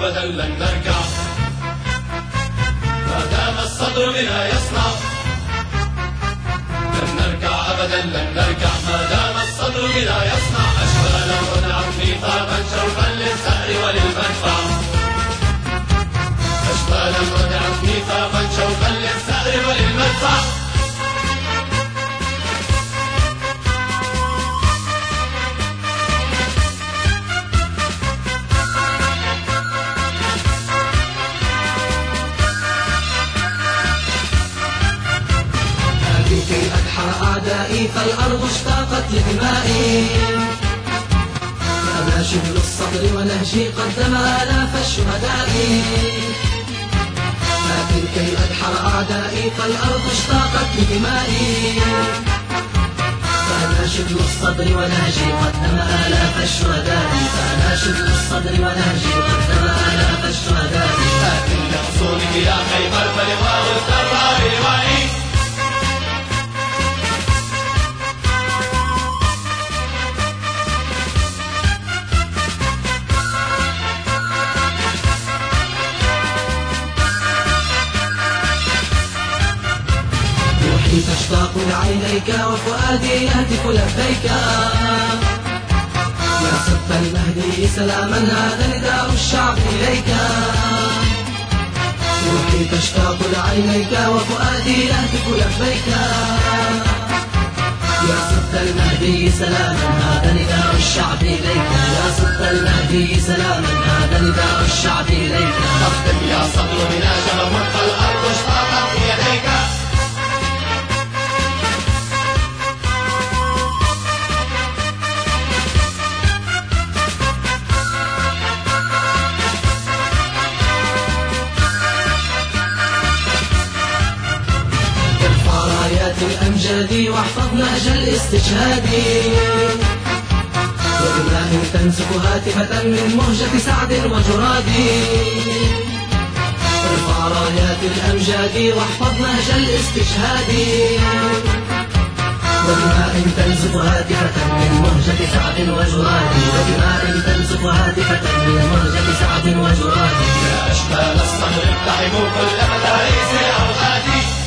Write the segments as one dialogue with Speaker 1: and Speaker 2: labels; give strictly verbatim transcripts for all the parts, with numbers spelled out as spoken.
Speaker 1: أبدا لن نركع ما دام الصدر بنا يصنع. لن نركع أبدا لن نركع ما دام الصدر بنا يصنع. أشبالا ونعم ميثاقا شوقا للثأر وللمدفع. أشبالا ونعم ميثاقا شوقا للثأر وللمدفع.
Speaker 2: كي أدحر أعدائي فالأرض اشتاقت لدمائي. أنا شبل الصبر ونهجي قدم آلاف الشهداء. لكن كي أدحر أعدائي فالأرض اشتاقت لدمائي. فأنا شبل الصبر ونهجي قدم آلاف الشهداء. فأنا شبل الصبر ونهجي قدم آلاف الشهداء.
Speaker 1: لكن لحصولك يا خيبر فلواء الثراء روائي.
Speaker 2: تشتاق لعينيك وفؤادي يهتف لبيك. يا صدق المهدي سلاما هذا نداء الشعب إليك. روحي تشتاق لعينيك وفؤادي يهتف لبيك. يا صدق المهدي سلاما هذا نداء الشعب إليك. يا صدق المهدي سلاما هذا نداء الشعب إليك.
Speaker 1: أقدم يا صدر بنا شباب فالأرض اشتاقت إليك.
Speaker 2: الأمجاد واحفظ نهج الاستشهاد. ودماء تنسف هاتفة من مهجة سعد وجراد. ارفع رايات الأمجاد واحفظ نهج الاستشهاد. ودماء تنسف هاتفة من مهجة سعد وجراد. ودماء تنسف هاتفة من مهجة سعد وجراد.
Speaker 1: يا أشبال الصدر اقتحموا كل مدارس الأوقات.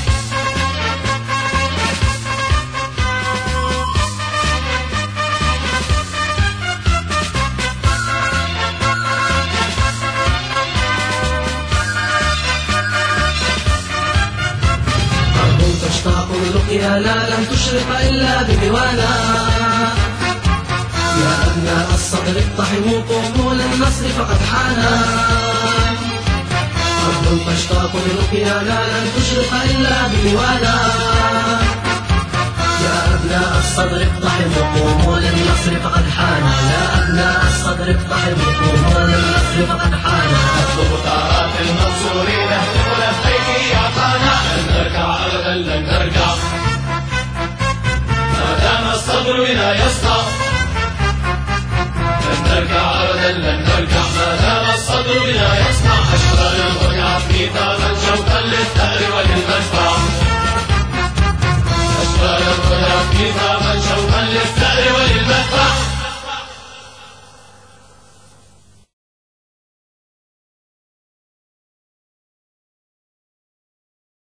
Speaker 2: تشتاق اللقيا لا لم تشرق إلا بدوانا. يا أبناء الصدر اقتحموا قوموا للنصر فقد حانا. أرض تشتاق اللقيا لا لم تشرق إلا بدوانا. يا أبناء الصدر اقتحموا قوموا للنصر فقد حانا. يا أبناء الصدر اقتحموا قوموا للنصر فقد حانا.
Speaker 1: أطلب ثارات المنصورين اهتف لبيك يا قانا. لن نركع أبدا لن نركع ما دام الصدر بنا يصنع. لن نركع أبدا لن نركع ما دام الصدر بنا يصنع. أشبالا ونعم ميثاقا شوقا للثأر وللمدفع. أشبالا ونعم ميثاقا شوقا للثأر